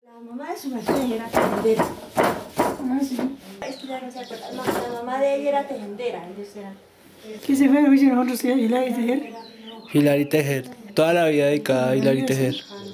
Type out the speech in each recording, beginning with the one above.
La mamá de su merced era tejendera. Ah, sí. Es que ya no se acuerda. No, la mamá de ella era tejendera. Entonces era... ¿Qué se fue? Oye, nosotros sí, Hilary Tejer. Hilary Tejer. Toda la vida dedicada a Hilary Tejer.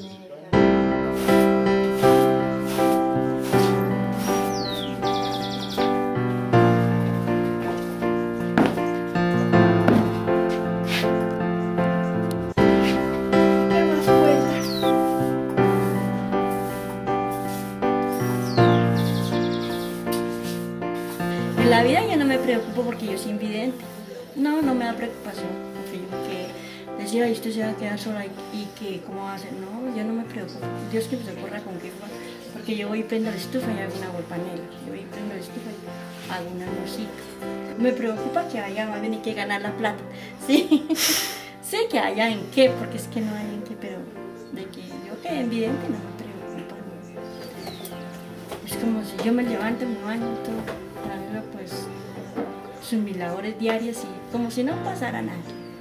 En la vida yo no me preocupo porque yo soy invidente. No, no me da preocupación. Porque yo que decía, usted se va a quedar sola y que cómo va a hacer. No, yo no me preocupo. Dios que me socorra con qué forma. Porque yo voy y prendo la estufa y hago una volpanela. Yo voy y prendo la estufa y hago una arrocito. Me preocupa que haya más bien y que ganar la plata. Sí, sé que haya en qué, porque es que no hay en qué, pero de que yo quede invidente no me preocupa. No. Es como si yo me levanto, me baño y todo. Pues sus mis labores diarias y como si no pasara nada.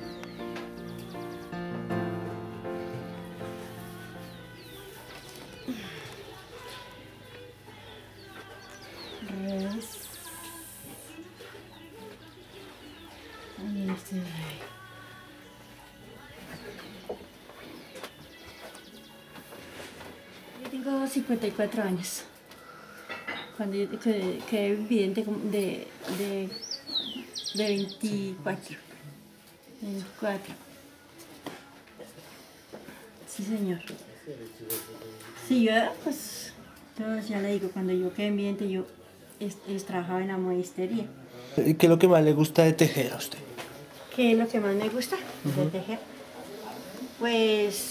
Yo tengo 54 años. Cuando yo quedé vidente de 24. 24. Sí, señor. Sí, yo, pues, ya le digo, cuando yo quedé vidente, yo trabajaba en la modistería. ¿Y qué es lo que más le gusta de tejer a usted? ¿Qué es lo que más me gusta de tejer? Pues,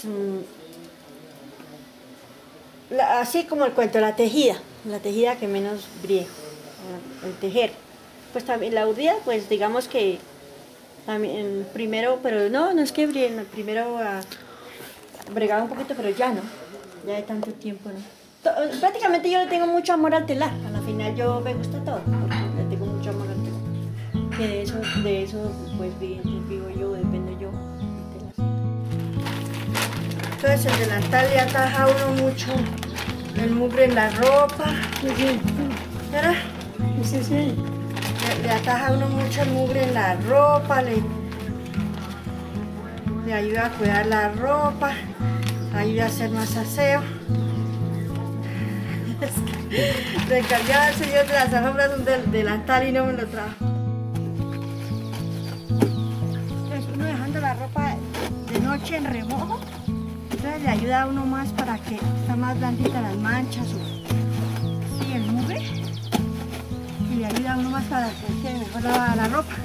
así como el cuento, la tejida que menos brie, el tejer. Pues también la urdida, pues digamos que también primero, pero no es que brie, primero bregaba un poquito, pero ya no, ya de tanto tiempo no. Prácticamente yo le tengo mucho amor al telar, a la final yo me gusta todo, porque le tengo mucho amor al telar. Que de eso pues vivo yo, dependo yo del telar. Entonces el delantal le ataja a uno mucho el mugre en la ropa. ¿Verdad? Sí. Le ataja a uno mucho el mugre en la ropa, le ayuda a cuidar la ropa, ayuda a hacer más aseo. Le encargaba al señor de las alfombras un delantal y no me lo trajo. Entonces uno dejando la ropa de noche en remojo, entonces le ayuda a uno más para que está más blandita las manchas o el mugre, y le ayuda a uno más para que quede mejor la ropa.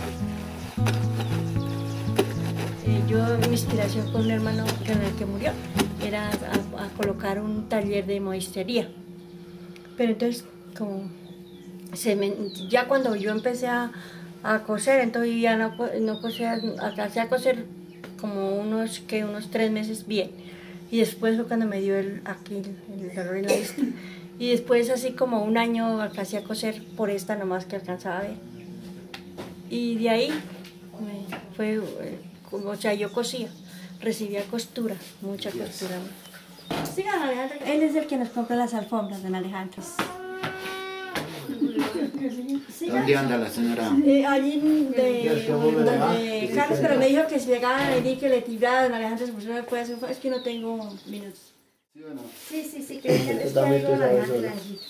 Yo, mi inspiración con un hermano que murió era a colocar un taller de modistería. Pero entonces, como ya cuando yo empecé a coser, entonces ya no cosía, alcancé a coser como unos 3 meses bien. Y después fue cuando me dio aquí el dolor en la vista. Y después así como un año alcancé a coser por esta nomás que alcanzaba a ver. Y de ahí fue, o sea, yo cosía, recibía costura, mucha costura. Sigan Alejandro, él es el que nos compra las alfombras, don Alejandro. ¿Dónde anda la señora? Allí de Carlos, pero me dijo que si llegaban a venir que le tirara a don Alejandro, pues no me puede hacer, es que no tengo minutos. ¿Sí o no? Sí, que es que hay don Alejandro allí.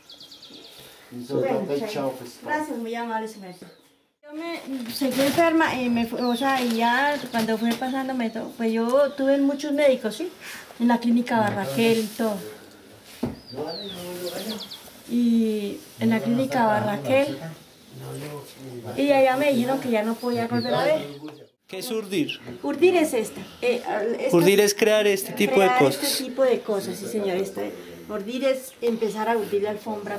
Gracias, muy amable, su merced. Yo me seguí enferma y y ya cuando fue pasando pues yo tuve muchos médicos, ¿sí? En la clínica Barraquel y todo. Y en la clínica Barraquel, y allá me dijeron que ya no podía volver a ver. ¿Qué es urdir? Urdir es esta. Urdir es crear este tipo de cosas. Este tipo de cosas, sí señor. Urdir es empezar a urdir la alfombra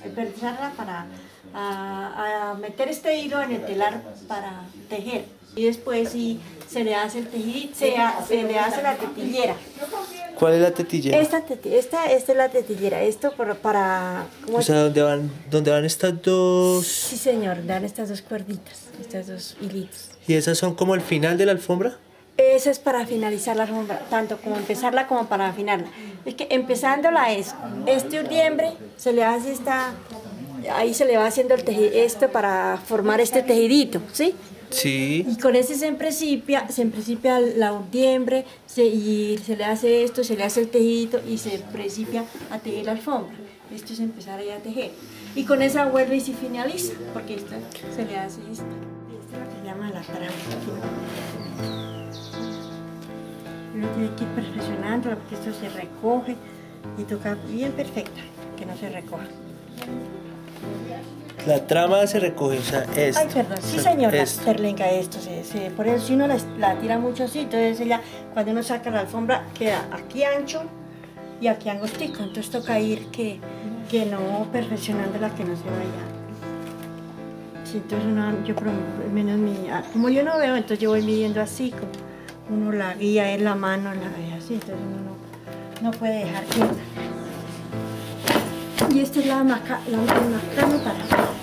a meter este hilo en el telar para tejer. Y después sí, se le hace el tejido, se le hace la tetillera. ¿Cuál es la tetillera? Esta es la tetillera. Esto para o sea, ¿dónde van estas dos? Sí señor, dan estas dos cuerditas, estas dos hilitos. ¿Y esas son como el final de la alfombra? Esa es para finalizar la alfombra, tanto como empezarla como para afinarla. Es que empezándola es, este urdiembre se le hace ahí se le va haciendo el esto para formar este tejidito, ¿sí? Sí. Y con ese se emprecipia la urdiembre y se le hace esto, se le hace el tejidito y se principia a tejer la alfombra. Esto es empezar ahí a tejer. Y con esa vuelve y se finaliza, porque esto se le hace esto. Esto es lo que se llama la trama. Uno tiene que ir perfeccionando porque esto se recoge y toca bien perfecta, que no se recoja. La trama se recoge, o sea, esto. Ay, perdón, sí señora, Esto. perlenca esto, por eso si uno la tira mucho así, entonces ella, cuando uno saca la alfombra, queda aquí ancho y aquí angostico, entonces toca ir que no perfeccionándola, que no se vaya. Sí, entonces yo por lo menos como yo no veo, entonces yo voy midiendo así, como uno la guía en la mano, la ve así, entonces uno no puede dejar quieta. Y esta es la macana para